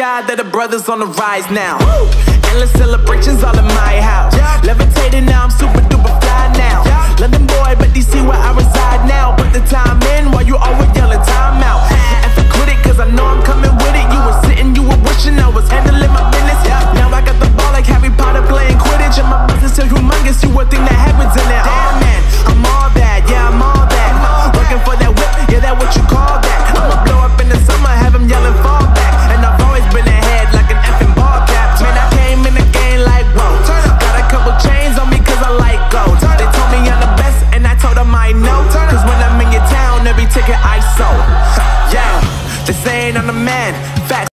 God that the brothers on the rise now. Endless celebrations all in my house. Levitating now, I'm super duper fly now. London boy, but DC where I reside now. Put the time in while you always yelling time out. And for quit it, cause I know I'm coming with it. You were sitting, you were wishing I was handling my business. Now I got the ball like Harry Potter playing Quidditch. And my business so humongous, you would think that